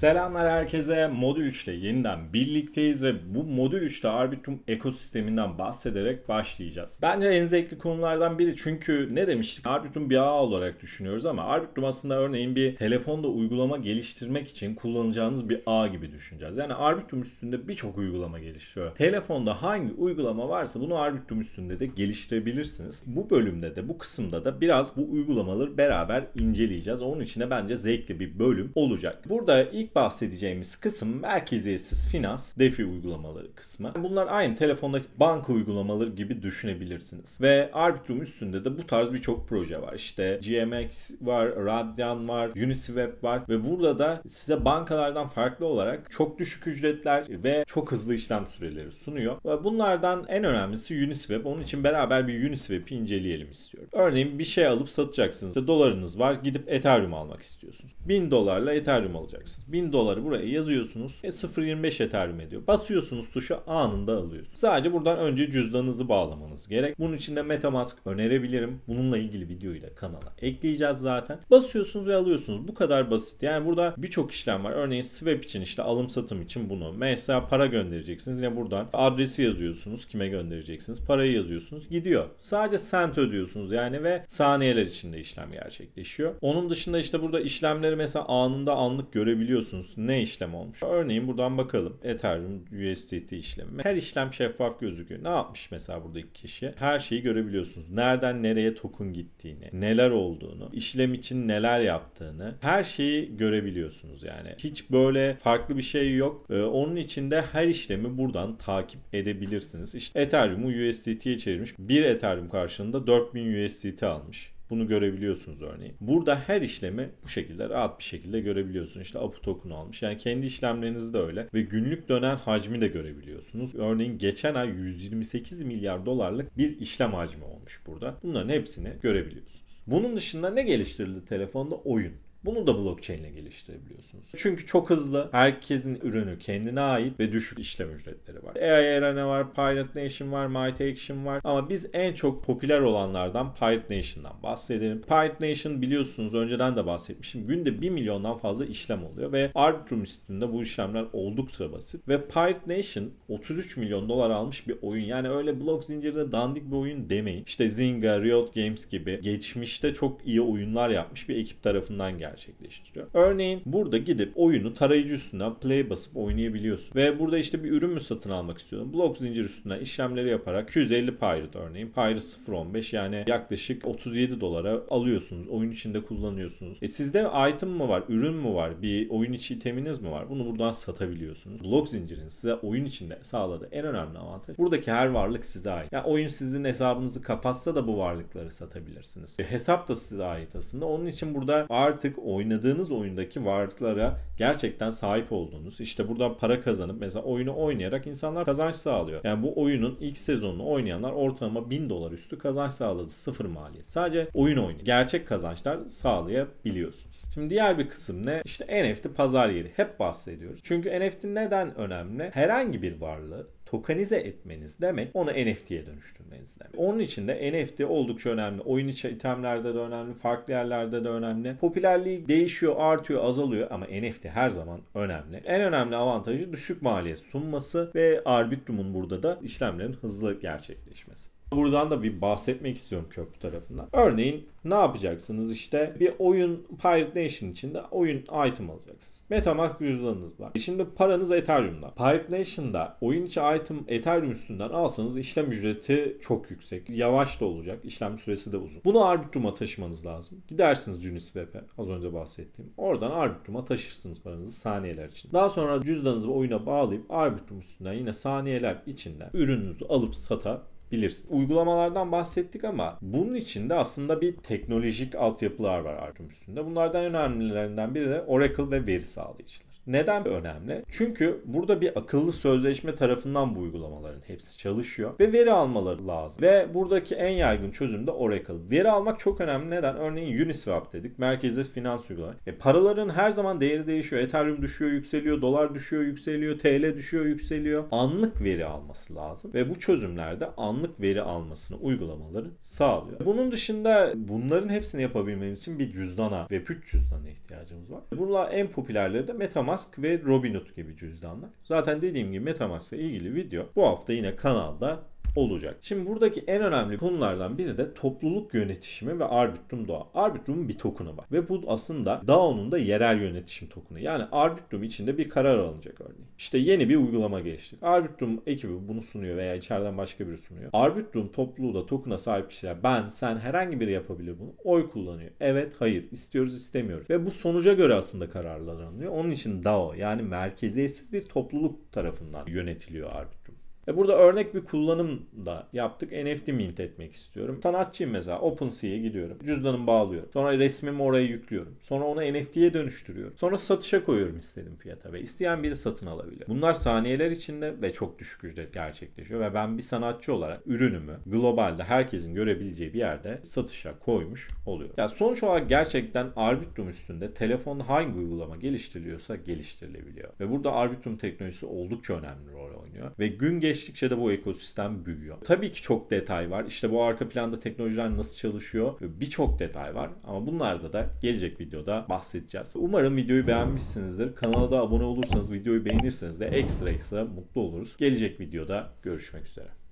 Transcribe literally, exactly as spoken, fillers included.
Selamlar herkese. Modül üç ile yeniden birlikteyiz ve bu Modül üçte Arbitrum ekosisteminden bahsederek başlayacağız. Bence en zevkli konulardan biri, çünkü ne demiştik? Arbitrum bir ağ olarak düşünüyoruz ama Arbitrum aslında örneğin bir telefonda uygulama geliştirmek için kullanacağınız bir ağ gibi düşüneceğiz. Yani Arbitrum üstünde birçok uygulama geliştiriyor. Telefonda hangi uygulama varsa bunu Arbitrum üstünde de geliştirebilirsiniz. Bu bölümde de bu kısımda da biraz bu uygulamaları beraber inceleyeceğiz. Onun için de bence zevkli bir bölüm olacak. Burada ilk bahsedeceğimiz kısım merkeziyetsiz finans, DeFi uygulamaları kısmı. Bunlar aynı telefondaki banka uygulamaları gibi düşünebilirsiniz. Ve Arbitrum üstünde de bu tarz birçok proje var. İşte G M X var, Radian var, Uniswap var ve burada da size bankalardan farklı olarak çok düşük ücretler ve çok hızlı işlem süreleri sunuyor. Ve bunlardan en önemlisi Uniswap. Onun için beraber bir Uniswap'i inceleyelim istiyorum. Örneğin bir şey alıp satacaksınız. İşte dolarınız var, gidip Ethereum almak istiyorsunuz. bin dolarla Ethereum alacaksınız. bin doları buraya yazıyorsunuz. E, sıfır virgül yirmi beş Ethereum ediyor. Basıyorsunuz tuşa, anında alıyorsunuz. Sadece buradan önce cüzdanınızı bağlamanız gerek. Bunun için de MetaMask önerebilirim. Bununla ilgili videoyu da kanala ekleyeceğiz zaten. Basıyorsunuz ve alıyorsunuz. Bu kadar basit. Yani burada birçok işlem var. Örneğin swap için, işte alım satım için bunu. Mesela para göndereceksiniz. Yine buradan adresi yazıyorsunuz. Kime göndereceksiniz? Parayı yazıyorsunuz. Gidiyor. Sadece sent ödüyorsunuz yani ve saniyeler içinde işlem gerçekleşiyor. Onun dışında işte burada işlemleri mesela anında anlık görebiliyorsunuz. Ne işlem olmuş? Örneğin buradan bakalım. Ethereum U S D T işlemi. Her işlem şeffaf gözüküyor. Ne yapmış mesela buradaki kişi? Her şeyi görebiliyorsunuz. Nereden nereye token gittiğini, neler olduğunu, işlem için neler yaptığını, her şeyi görebiliyorsunuz yani. Hiç böyle farklı bir şey yok. Ee, onun için de her işlemi buradan takip edebilirsiniz. İşte Ethereum'u U S D T'ye çevirmiş. bir Ethereum karşılığında dört bin U S D T almış. Bunu görebiliyorsunuz örneğin. Burada her işlemi bu şekilde rahat bir şekilde görebiliyorsunuz. İşte A P I token almış. Yani kendi işlemleriniz de öyle. Ve günlük dönen hacmi de görebiliyorsunuz. Örneğin geçen ay yüz yirmi sekiz milyar dolarlık bir işlem hacmi olmuş burada. Bunların hepsini görebiliyorsunuz. Bunun dışında ne geliştirildi telefonda? Oyun. Bunu da blockchain ile geliştirebiliyorsunuz. Çünkü çok hızlı, herkesin ürünü kendine ait ve düşük işlem ücretleri var. A I Arena var, Pirate Nation var, Mighty Action var ama biz en çok popüler olanlardan Pirate Nation'dan bahsedelim. Pirate Nation biliyorsunuz, önceden de bahsetmiştim. Günde bir milyondan fazla işlem oluyor ve Arbitrum üstünde bu işlemler oldukça basit. Ve Pirate Nation otuz üç milyon dolar almış bir oyun. Yani öyle blok zincirde dandik bir oyun demeyin. İşte Zynga, Riot Games gibi geçmişte çok iyi oyunlar yapmış bir ekip tarafından geldi. gerçekleştiriyor. Örneğin burada gidip oyunu tarayıcı üstünden play basıp oynayabiliyorsun. Ve burada işte bir ürün mü satın almak istiyorsun? Blok zincir üstünden işlemleri yaparak iki yüz elli Pirate örneğin. Pirate sıfır virgül on beş yani yaklaşık otuz yedi dolara alıyorsunuz. Oyun içinde kullanıyorsunuz. E sizde item mı var? Ürün mü var? Bir oyun içi iteminiz mi var? Bunu buradan satabiliyorsunuz. Blok zincirin size oyun içinde sağladığı en önemli avantaj, buradaki her varlık size ait. Yani oyun sizin hesabınızı kapatsa da bu varlıkları satabilirsiniz. E hesap da size ait aslında. Onun için burada artık oynadığınız oyundaki varlıklara gerçekten sahip olduğunuz, işte buradan para kazanıp mesela oyunu oynayarak insanlar kazanç sağlıyor. Yani bu oyunun ilk sezonunu oynayanlar ortalama bin dolar üstü kazanç sağladı. Sıfır maliyet. Sadece oyun oynuyor. Gerçek kazançlar sağlayabiliyorsunuz. Şimdi diğer bir kısım ne? İşte N F T pazar yeri. Hep bahsediyoruz. Çünkü N F T neden önemli? Herhangi bir varlığı tokenize etmeniz demek, onu N F T'ye dönüştürmeniz demek. Onun için de N F T oldukça önemli. Oyun içi itemlerde de önemli, farklı yerlerde de önemli. Popülerliği değişiyor, artıyor, azalıyor ama N F T her zaman önemli. En önemli avantajı düşük maliyet sunması ve Arbitrum'un burada da işlemlerin hızlı gerçekleşmesi. Buradan da bir bahsetmek istiyorum köprü tarafından. Örneğin ne yapacaksınız? İşte bir oyun Pirate Nation içinde oyun item alacaksınız. MetaMask cüzdanınız var. Şimdi paranız Ethereum'da. Pirate Nation'da oyun içi item Ethereum üstünden alsanız işlem ücreti çok yüksek. Yavaş da olacak. İşlem süresi de uzun. Bunu Arbitrum'a taşımanız lazım. Gidersiniz Uniswap'e, az önce bahsettiğim. Oradan Arbitrum'a taşırsınız paranızı saniyeler için. Daha sonra cüzdanınızı oyuna bağlayıp Arbitrum üstünden yine saniyeler içinde ürününüzü alıp satabilirsiniz. Bilirsin. Uygulamalardan bahsettik ama bunun içinde aslında bir teknolojik altyapılar var Arbitrum üstünde. Bunlardan en önemlilerinden biri de Oracle ve veri sağlayıcılar. Neden önemli? Çünkü burada bir akıllı sözleşme tarafından bu uygulamaların hepsi çalışıyor ve veri almaları lazım. Ve buradaki en yaygın çözüm de Oracle. Veri almak çok önemli. Neden? Örneğin Uniswap dedik. Merkezde finans uygulama. E, paraların her zaman değeri değişiyor. Ethereum düşüyor, yükseliyor. Dolar düşüyor, yükseliyor. T L düşüyor, yükseliyor. Anlık veri alması lazım. Ve bu çözümlerde anlık veri almasını uygulamaları sağlıyor. Bunun dışında bunların hepsini yapabilmeniz için bir cüzdana, Web üç cüzdana ihtiyacımız var. Bunlar en popülerleri de MetaMask MetaMask ve Robinhood gibi cüzdanlar. Zaten dediğim gibi MetaMask'la ilgili video bu hafta yine kanalda olacak. Şimdi buradaki en önemli konulardan biri de topluluk yönetişimi ve Arbitrum D A O. Arbitrum'un bir token'ı var ve bu aslında D A O'nun da yerel yönetişim token'ı. Yani Arbitrum içinde bir karar alınacak örneğin. İşte yeni bir uygulama geliştirdik. Arbitrum ekibi bunu sunuyor veya içeriden başka biri sunuyor. Arbitrum topluluğu da token'a sahip kişiler, ben, sen, herhangi biri yapabilir bunu. Oy kullanıyor. Evet, hayır, istiyoruz, istemiyoruz. Ve bu sonuca göre aslında kararlar alınıyor. Onun için D A O, yani merkeziyetsiz bir topluluk tarafından yönetiliyor Arbitrum. E burada örnek bir kullanım da yaptık. N F T mint etmek istiyorum. Sanatçıyım mesela. OpenSea'ya gidiyorum. Cüzdanımı bağlıyorum. Sonra resmimi oraya yüklüyorum. Sonra onu N F T'ye dönüştürüyorum. Sonra satışa koyuyorum istediğim fiyata ve isteyen biri satın alabilir. Bunlar saniyeler içinde ve çok düşük ücret gerçekleşiyor ve ben bir sanatçı olarak ürünümü globalde herkesin görebileceği bir yerde satışa koymuş oluyorum. Yani sonuç olarak gerçekten Arbitrum üstünde telefonda hangi uygulama geliştiriliyorsa geliştirilebiliyor. Ve burada Arbitrum teknolojisi oldukça önemli rol oynuyor. Ve gün geçtikçe de bu ekosistem büyüyor. Tabii ki çok detay var. İşte bu arka planda teknolojiler nasıl çalışıyor? Birçok detay var. Ama bunlarda da gelecek videoda bahsedeceğiz. Umarım videoyu beğenmişsinizdir. Kanala da abone olursanız, videoyu beğenirseniz de ekstra ekstra mutlu oluruz. Gelecek videoda görüşmek üzere.